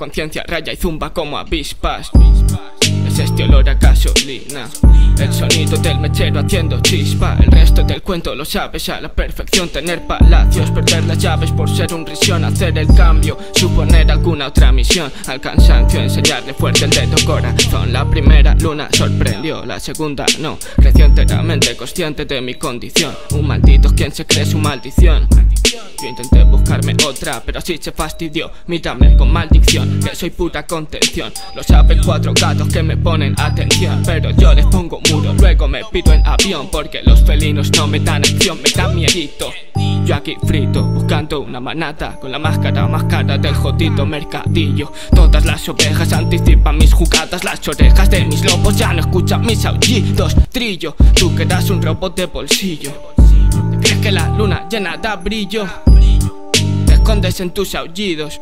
conciencia raya y zumba como avispas. Es este olor a gasolina, el sonido del mechero haciendo chispa. El resto del cuento lo sabes a la perfección. Tener palacios, perder las llaves por ser un risión. Hacer el cambio, suponer alguna otra misión. Al cansancio enseñarle fuerte el dedo corazón. La primera luna sorprendió, la segunda no. Creció enteramente consciente de mi condición. Un maldito quien se cree su maldición. Yo intenté buscarme otra, pero así se fastidió. Mírame con maldición, que soy pura contención. Lo saben 4 gatos que me ponen atención, pero yo les pongo muro, luego me pido en avión. Porque los felinos no me dan acción, me dan miedito. Yo aquí frito, buscando una manada, con la máscara más cara del jodido mercadillo. Todas las ovejas anticipan mis jugadas. Las orejas de mis lobos ya no escuchan mis aullidos. Trillo, tú que eras un robot de bolsillo. ¿Crees que la luna llena da brillo? Te escondes en tus aullidos.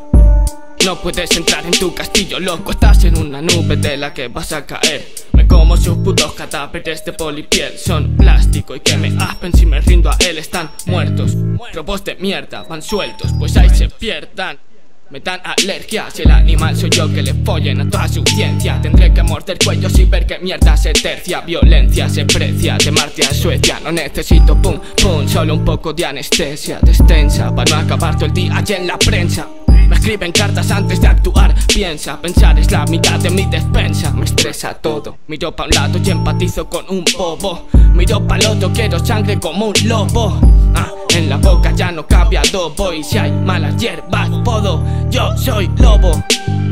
No puedes entrar en tu castillo, loco. Estás en una nube de la que vas a caer. Me como sus putos cadáveres de polipiel. Son plástico y que me aspen si me rindo a él. Están muertos, robos de mierda, van sueltos, pues ahí se pierdan. Me dan alergia, si el animal soy yo que le follen a toda su ciencia. Tendré que morder cuellos y ver que mierda se tercia. Violencia se precia, de Marte a Suecia. No necesito pum pum, solo un poco de anestesia extensa para no acabar todo el día allí en la prensa. Me escriben cartas antes de actuar. Piensa, pensar es la mitad de mi despensa. Me estresa todo, miro pa' un lado y empatizo con un bobo. Miro pa'l otro, quiero sangre como un lobo. En la boca ya no cabe adobo. Y si hay malas hierbas, podo. Yo soy lobo,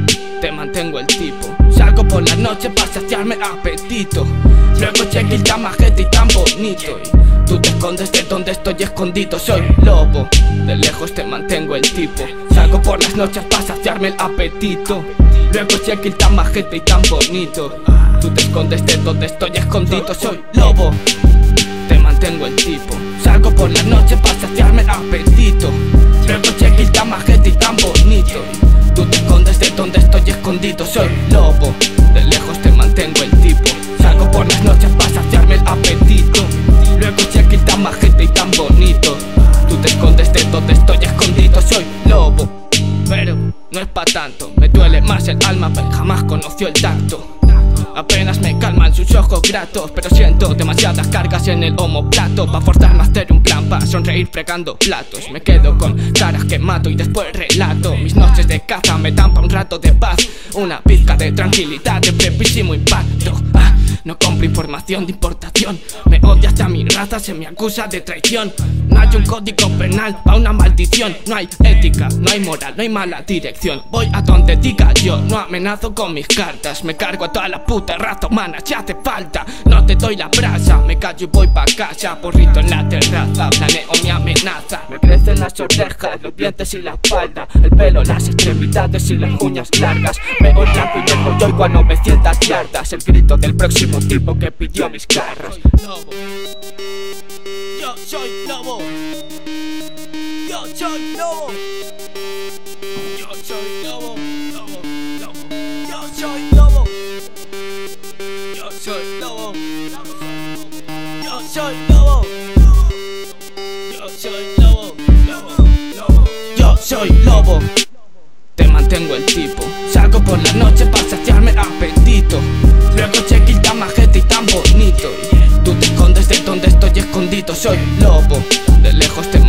te mantengo el tipo. Salgo por la noche para saciarme el apetito. Luego cheque tan majete y tan bonito. Y tú te escondes de donde estoy escondido. Soy lobo, de lejos te mantengo el tipo. Salgo por las noches para saciarme el apetito. Luego cheque tan majete y tan bonito. Tú te escondes de donde estoy escondido. Soy lobo, te mantengo el tipo. Salgo por las noches para saciarme el apetito. Luego cheque tan majete y tan bonito. Tú te escondes de donde estoy escondido. Soy lobo, de lejos te mantengo el tipo. Salgo por las noches para saciarme el apetito. Luego cheque tan majete y tan bonito. Tú te escondes de donde estoy escondido. Soy lobo, pero no es pa' tanto. Me duele más el alma, pero jamás conoció el tacto. Apenas me calman sus ojos gratos, pero siento demasiadas cargas en el omoplato. Pa' forzarme a hacer un plan, pa' sonreír fregando platos. Me quedo con caras que mato y después relato. Mis noches de caza me dan pa' un rato de paz. Una pizca de tranquilidad de brevísimo impacto. No compro información de importación. Me odia hasta mi raza, se me acusa de traición. No hay un código penal pa' una maldición. No hay ética, no hay moral, no hay mala dirección. Voy a donde diga yo, no amenazo con mis cartas. Me cargo a toda la puta raza humana si hace falta. No te doy la brasa, me callo y voy pa' casa. Porrito en la terraza, planeo mi amenaza. Me crecen las orejas, los dientes y la espalda. El pelo, las extremidades y las uñas largas. Veo el blanco y negro y oigo a 900 yardas. El grito del próximo tipo que pidió mis garras. Lobo, yo soy lobo. Yo soy lobo. Yo soy lobo. Lobo, lobo. Yo soy lobo. Yo soy lobo. Yo soy lobo. Yo soy lobo. Yo soy lobo, te mantengo el tipo. Salgo por la noche para saciarme el apetito. Luego cheque tan majete y tan bonito. Y tú te escondes de donde estoy escondido. Soy lobo, de lejos te